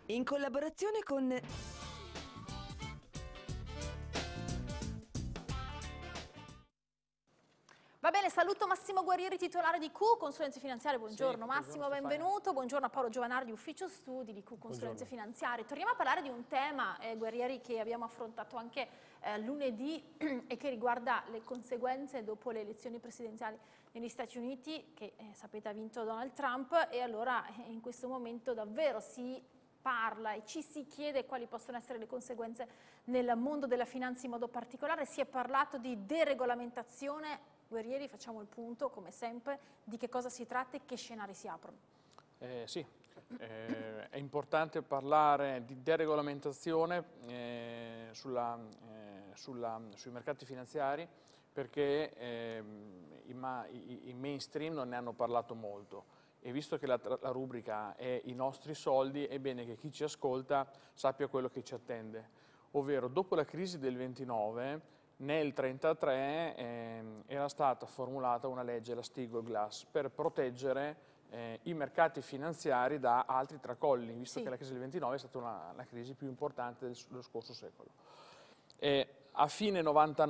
In collaborazione con... Va bene, saluto Massimo Guerrieri, titolare di Q, consulenze finanziarie. Buongiorno Sì, Massimo, buongiorno, benvenuto. Buongiorno a Paolo Giovanardi, ufficio studi di Q, consulenze finanziarie. Torniamo a parlare di un tema, Guerrieri, che abbiamo affrontato anche lunedì e che riguarda le conseguenze dopo le elezioni presidenziali negli Stati Uniti, che sapete ha vinto Donald Trump, e allora in questo momento davvero si parla e ci si chiede quali possono essere le conseguenze nel mondo della finanza in modo particolare. Si è parlato di deregolamentazione. Guerrieri, facciamo il punto, come sempre, di che cosa si tratta e che scenari si aprono. Sì, è importante parlare di deregolamentazione sui mercati finanziari perché i mainstream non ne hanno parlato molto. E visto che la rubrica è i nostri soldi, è bene che chi ci ascolta sappia quello che ci attende. Ovvero, dopo la crisi del 29, nel 1933 era stata formulata una legge, la Stigl-Glass, per proteggere i mercati finanziari da altri tracolli, visto che la crisi del 29 è stata la crisi più importante dello scorso secolo. A fine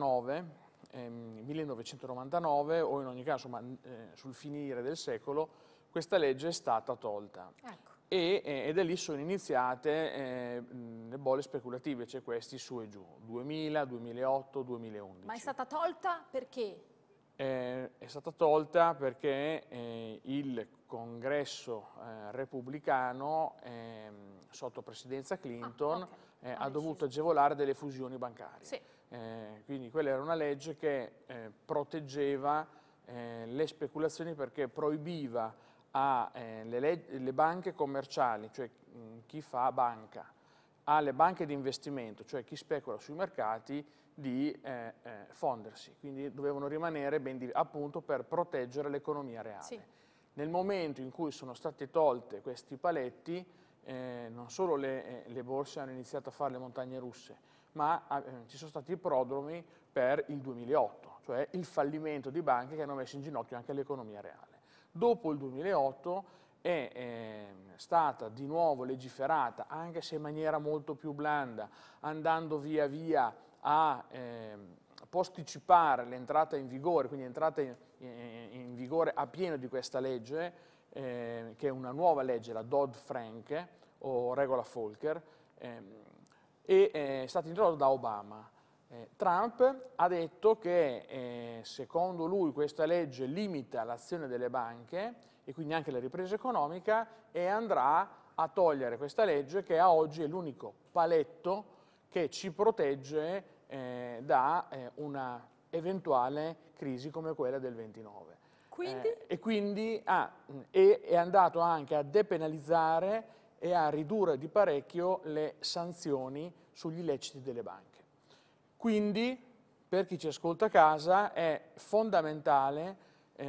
1999, o in ogni caso sul finire del secolo, questa legge è stata tolta. Ecco. E da lì sono iniziate le bolle speculative, cioè questi su e giù, 2000, 2008, 2011. Ma è stata tolta perché? È stata tolta perché il congresso repubblicano, sotto presidenza Clinton, ha dovuto agevolare delle fusioni bancarie. Sì. Quindi quella era una legge che proteggeva le speculazioni perché proibiva alle banche commerciali, cioè chi fa banca, alle banche di investimento, cioè chi specula sui mercati, di fondersi, quindi dovevano rimanere appunto per proteggere l'economia reale. Sì. Nel momento in cui sono state tolte questi paletti, non solo le borse hanno iniziato a fare le montagne russe, ma ci sono stati i prodromi per il 2008, cioè il fallimento di banche che hanno messo in ginocchio anche l'economia reale. Dopo il 2008 è stata di nuovo legiferata, anche se in maniera molto più blanda, andando via via a posticipare l'entrata in vigore, quindi entrata in vigore a pieno di questa legge, che è una nuova legge, la Dodd-Frank o regola Volcker, è stata introdotta da Obama. Trump ha detto che secondo lui questa legge limita l'azione delle banche e quindi anche la ripresa economica, e andrà a togliere questa legge che a oggi è l'unico paletto che ci protegge da una eventuale crisi come quella del 29. Quindi? E quindi è andato anche a depenalizzare e a ridurre di parecchio le sanzioni sugli illeciti delle banche. Quindi, per chi ci ascolta a casa, è fondamentale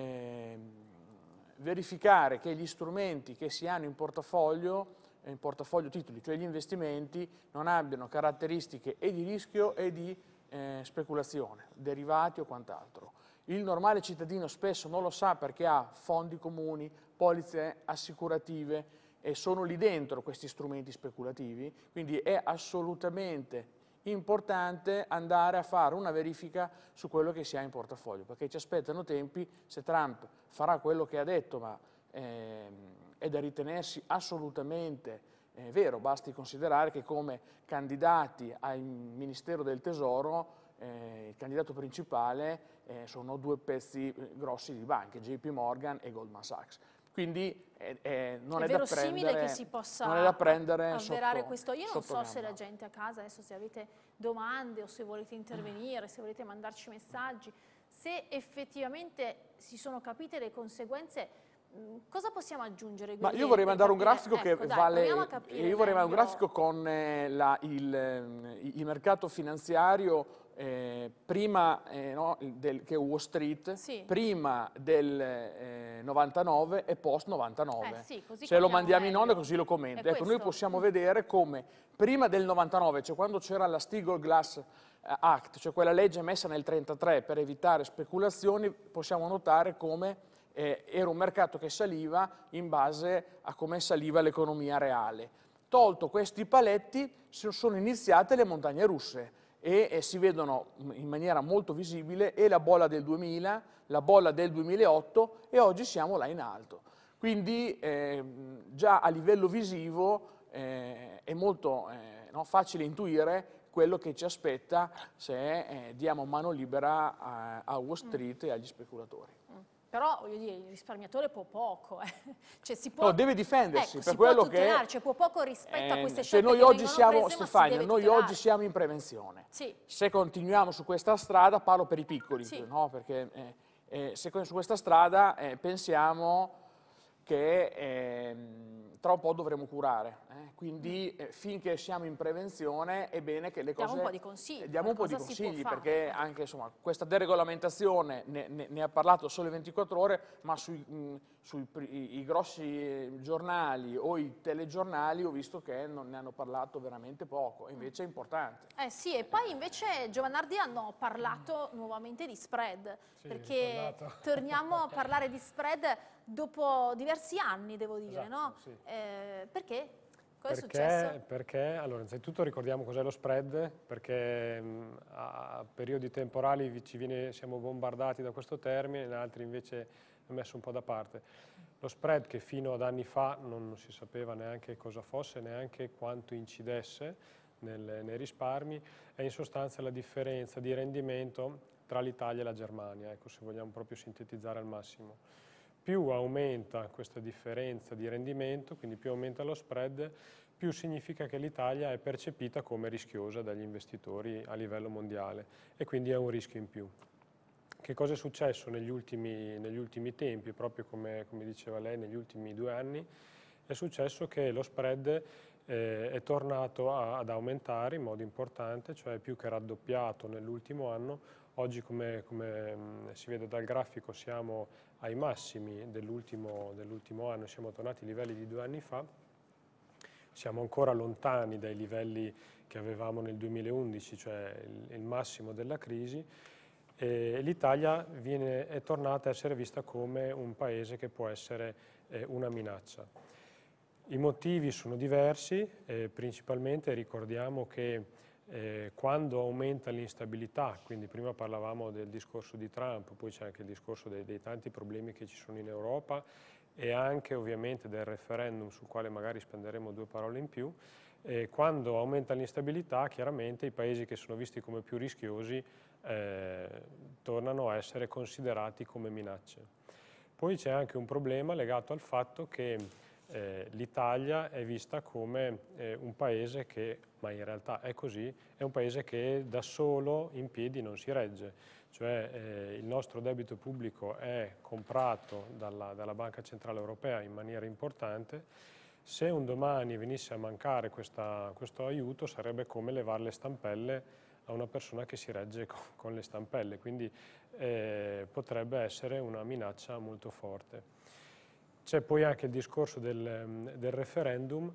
verificare che gli strumenti che si hanno in portafoglio titoli, cioè gli investimenti, non abbiano caratteristiche e di rischio e di speculazione, derivati o quant'altro. Il normale cittadino spesso non lo sa perché ha fondi comuni, polizze assicurative e sono lì dentro questi strumenti speculativi, quindi è assolutamente importante andare a fare una verifica su quello che si ha in portafoglio, perché ci aspettano tempi. Se Trump farà quello che ha detto, ma è da ritenersi assolutamente vero, basti considerare che come candidati al Ministero del Tesoro il candidato principale sono due pezzi grossi di banche, JP Morgan e Goldman Sachs. Quindi non è verosimile che si possa avverare questo. Io non so se la gente a casa, adesso se avete domande o se volete intervenire, se volete mandarci messaggi, se effettivamente si sono capite le conseguenze, cosa possiamo aggiungere? Ma io vorrei mandare un grafico che vale. Io vorrei mandare un grafico con il mercato finanziario prima che è Wall Street, sì, prima del 99 e post 99. Sì, se lo mandiamo in onda così lo commenta. Ecco, noi possiamo vedere come prima del 99, cioè quando c'era la Stigl-Glass Act, cioè quella legge messa nel 1933 per evitare speculazioni, possiamo notare come era un mercato che saliva in base a come saliva l'economia reale. Tolto questi paletti sono iniziate le montagne russe e si vedono in maniera molto visibile e la bolla del 2000, la bolla del 2008 e oggi siamo là in alto. Quindi già a livello visivo è molto facile intuire quello che ci aspetta se diamo mano libera a Wall Street e agli speculatori. Però, voglio dire, il risparmiatore può poco, cioè si può, No, deve difendersi, per si può quello tutelare, che cioè può poco rispetto a queste se scelte noi che oggi vengono siamo, prese, ma si Stefania, deve noi tutelare. oggi siamo in prevenzione. Sì. Se continuiamo su questa strada, parlo per i piccoli, Sì. no? Perché se su questa strada pensiamo che tra un po' dovremo curare. Quindi finché siamo in prevenzione è bene che le cose... Diamo un po' di consigli. Diamo un po' di cosa si può consigli, fare, perché anche insomma, questa deregolamentazione ne ha parlato Sole 24 Ore, ma sui i grossi giornali o i telegiornali ho visto che non ne hanno parlato veramente poco, invece è importante. Sì, e poi invece Giovanardi hanno parlato nuovamente di spread, sì, perché torniamo a parlare di spread dopo diversi anni, devo dire, esatto, no? Sì. Perché? Cosa è successo? Perché, allora, innanzitutto ricordiamo cos'è lo spread, perché a periodi temporali siamo bombardati da questo termine, in altri invece è messo un po' da parte. Lo spread, che fino ad anni fa non si sapeva neanche cosa fosse, neanche quanto incidesse nei risparmi, è in sostanza la differenza di rendimento tra l'Italia e la Germania, ecco, se vogliamo proprio sintetizzare al massimo. Più aumenta questa differenza di rendimento, quindi più aumenta lo spread, più significa che l'Italia è percepita come rischiosa dagli investitori a livello mondiale e quindi è un rischio in più. Che cosa è successo negli ultimi tempi, proprio come diceva lei, negli ultimi 2 anni? È successo che lo spread è tornato ad aumentare in modo importante, cioè più che raddoppiato nell'ultimo anno. Oggi, come si vede dal grafico, siamo ai massimi dell'ultimo anno, siamo tornati ai livelli di 2 anni fa, siamo ancora lontani dai livelli che avevamo nel 2011, cioè il massimo della crisi, e l'Italia è tornata a essere vista come un paese che può essere una minaccia. I motivi sono diversi, principalmente ricordiamo che quando aumenta l'instabilità, quindi prima parlavamo del discorso di Trump, poi c'è anche il discorso dei tanti problemi che ci sono in Europa e anche ovviamente del referendum sul quale magari spenderemo 2 parole in più, quando aumenta l'instabilità chiaramente i paesi che sono visti come più rischiosi tornano a essere considerati come minacce. Poi c'è anche un problema legato al fatto che l'Italia è vista come un paese che, ma in realtà è così, è un paese che da solo in piedi non si regge, cioè il nostro debito pubblico è comprato dalla Banca Centrale Europea in maniera importante. Se un domani venisse a mancare questo aiuto sarebbe come levare le stampelle a una persona che si regge con le stampelle, quindi potrebbe essere una minaccia molto forte. C'è poi anche il discorso del referendum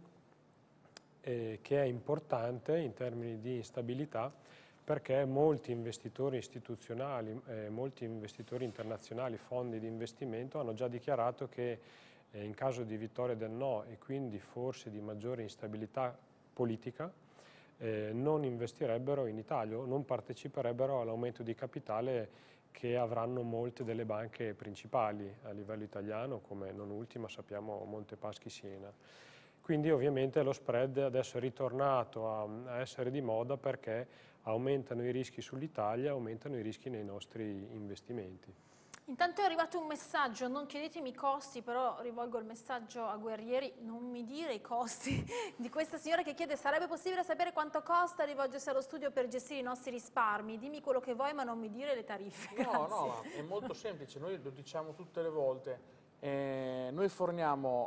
che è importante in termini di instabilità perché molti investitori istituzionali, molti investitori internazionali, fondi di investimento hanno già dichiarato che in caso di vittoria del no e quindi forse di maggiore instabilità politica non investirebbero in Italia o non parteciperebbero all'aumento di capitale che avranno molte delle banche principali a livello italiano, come non ultima sappiamo Monte Paschi Siena. Quindi ovviamente lo spread adesso è ritornato a essere di moda perché aumentano i rischi sull'Italia, aumentano i rischi nei nostri investimenti. Intanto è arrivato un messaggio, non chiedetemi i costi, però rivolgo il messaggio a Guerrieri, non mi dire i costi di questa signora che chiede: sarebbe possibile sapere quanto costa rivolgersi allo studio per gestire i nostri risparmi? Dimmi quello che vuoi ma non mi dire le tariffe. No, è molto semplice, noi lo diciamo tutte le volte, noi forniamo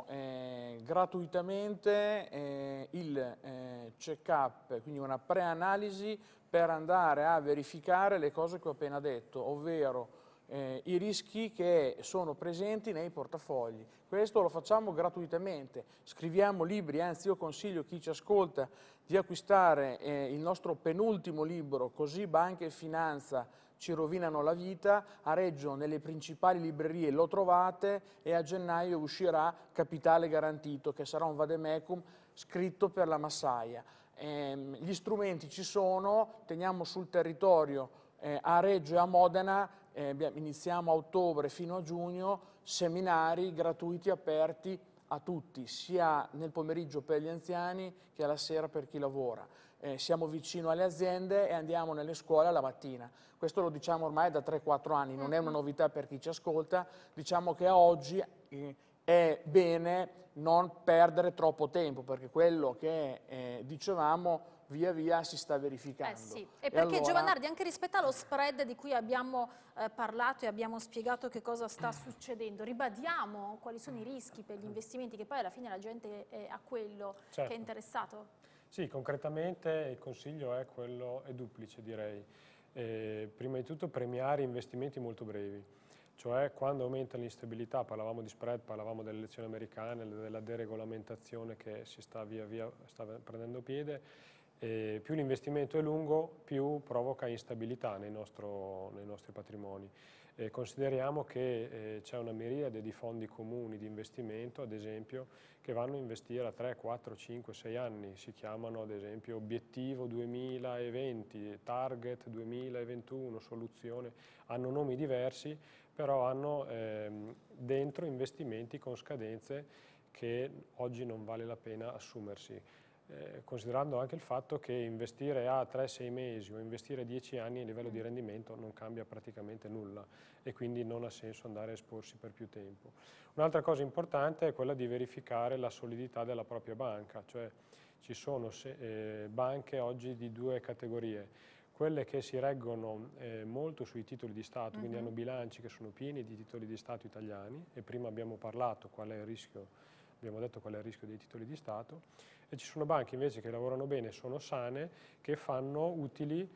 gratuitamente il check-up, quindi una preanalisi per andare a verificare le cose che ho appena detto, ovvero i rischi che sono presenti nei portafogli. Questo lo facciamo gratuitamente, scriviamo libri, anzi io consiglio a chi ci ascolta di acquistare il nostro penultimo libro, Così banca e finanza ci rovinano la vita. A Reggio nelle principali librerie lo trovate e a gennaio uscirà Capitale garantito, che sarà un vademecum scritto per la massaia. Gli strumenti ci sono, teniamo sul territorio a Reggio e a Modena, iniziamo a ottobre fino a giugno, seminari gratuiti aperti a tutti, sia nel pomeriggio per gli anziani che alla sera per chi lavora. Siamo vicino alle aziende e andiamo nelle scuole la mattina. Questo lo diciamo ormai da 3-4 anni, non è una novità per chi ci ascolta, diciamo che a oggi è bene non perdere troppo tempo, perché quello che dicevamo via via si sta verificando. Sì. E perché allora, Giovanardi, anche rispetto allo spread di cui abbiamo parlato e abbiamo spiegato che cosa sta succedendo, ribadiamo quali sono i rischi per gli investimenti, che poi alla fine la gente è a quello che è interessato? Sì, concretamente il consiglio è duplice, direi. Prima di tutto premiare investimenti molto brevi, cioè quando aumenta l'instabilità, parlavamo di spread, parlavamo delle elezioni americane, della deregolamentazione che si sta via via prendendo piede, più l'investimento è lungo, più provoca instabilità nei nostri patrimoni. Consideriamo che c'è una miriade di fondi comuni di investimento, ad esempio, che vanno a investire a 3, 4, 5, 6 anni. Si chiamano ad esempio Obiettivo 2020, Target 2021, Soluzione. Hanno nomi diversi, però hanno dentro investimenti con scadenze che oggi non vale la pena assumersi. Considerando anche il fatto che investire a 3-6 mesi o investire 10 anni a livello di rendimento non cambia praticamente nulla e quindi non ha senso andare a esporsi per più tempo. Un'altra cosa importante è quella di verificare la solidità della propria banca, cioè ci sono banche oggi di due categorie, quelle che si reggono molto sui titoli di Stato, quindi hanno bilanci che sono pieni di titoli di Stato italiani, e prima abbiamo parlato qual è il rischio, abbiamo detto qual è il rischio dei titoli di Stato, e ci sono banche invece che lavorano bene, sono sane, che fanno utili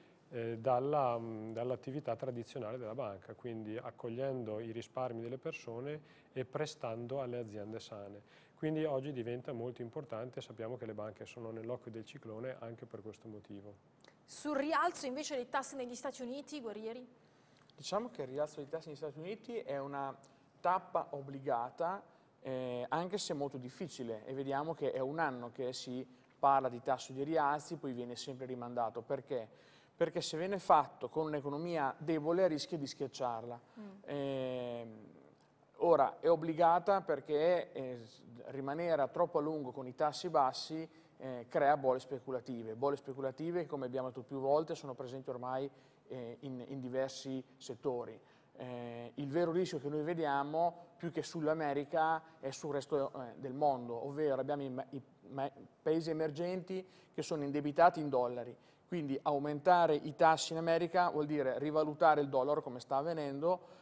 dall'attività tradizionale della banca, quindi accogliendo i risparmi delle persone e prestando alle aziende sane. Quindi oggi diventa molto importante, sappiamo che le banche sono nell'occhio del ciclone anche per questo motivo. Sul rialzo invece dei tassi negli Stati Uniti, Guerrieri? Diciamo che il rialzo dei tassi negli Stati Uniti è una tappa obbligata, anche se molto difficile, e vediamo che è un anno che si parla di tasso di rialzi, poi viene sempre rimandato. Perché? Perché se viene fatto con un'economia debole rischia di schiacciarla. Ora è obbligata perché rimanere a troppo a lungo con i tassi bassi crea bolle speculative che, come abbiamo detto più volte, sono presenti ormai in diversi settori. Il vero rischio che noi vediamo, più che sull'America, è sul resto del mondo, ovvero abbiamo i paesi emergenti che sono indebitati in dollari, quindi aumentare i tassi in America vuol dire rivalutare il dollaro, come sta avvenendo,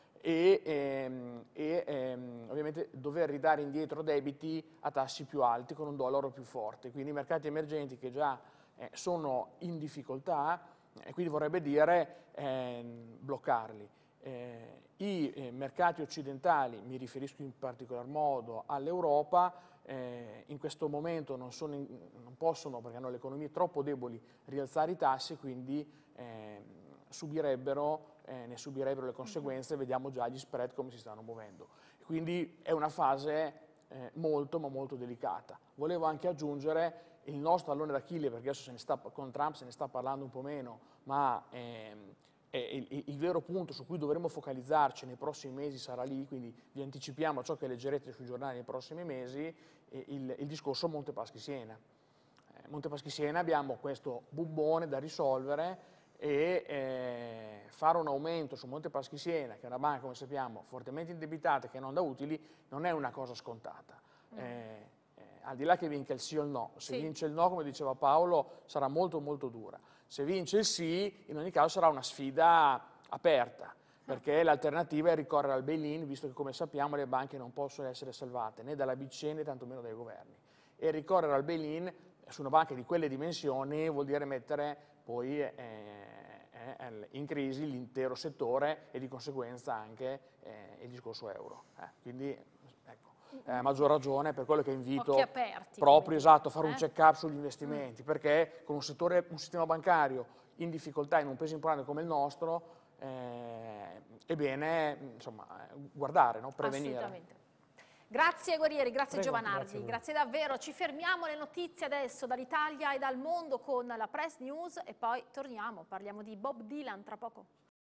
e ovviamente dover ridare indietro debiti a tassi più alti con un dollaro più forte. Quindi i mercati emergenti che già sono in difficoltà, quindi vorrebbe dire bloccarli. I mercati occidentali, mi riferisco in particolar modo all'Europa, in questo momento non possono, perché hanno le economie troppo deboli, rialzare i tassi, quindi ne subirebbero le conseguenze. Vediamo già gli spread come si stanno muovendo. Quindi è una fase molto ma molto delicata. Volevo anche aggiungere il nostro tallone d'Achille, perché adesso con Trump se ne sta parlando un po' meno, ma il vero punto su cui dovremo focalizzarci nei prossimi mesi sarà lì, quindi vi anticipiamo ciò che leggerete sui giornali nei prossimi mesi, il discorso Monte Paschi Siena. Monte Paschi Siena abbiamo questo bubbone da risolvere, e fare un aumento su Monte Paschi Siena, che è una banca, come sappiamo, fortemente indebitata e che non dà utili, non è una cosa scontata. Al di là che vinca il sì o il no, se vince il no, come diceva Paolo, sarà molto molto dura. Se vince il sì, in ogni caso sarà una sfida aperta, perché l'alternativa è ricorrere al bail-in, visto che, come sappiamo, le banche non possono essere salvate né dalla BCE né tantomeno dai governi. E ricorrere al bail-in su una banca di quelle dimensioni vuol dire mettere poi in crisi l'intero settore e di conseguenza anche il discorso euro. Quindi ecco, a maggior ragione per quello che invito proprio a fare un check-up sugli investimenti, perché con un sistema bancario in difficoltà in un paese importante come il nostro è bene, insomma, guardare, no? Prevenire. Assolutamente. Grazie Guerrieri, grazie Prego, Giovanardi, grazie davvero. Ci fermiamo le notizie adesso dall'Italia e dal mondo con la Press News e poi torniamo, parliamo di Bob Dylan tra poco.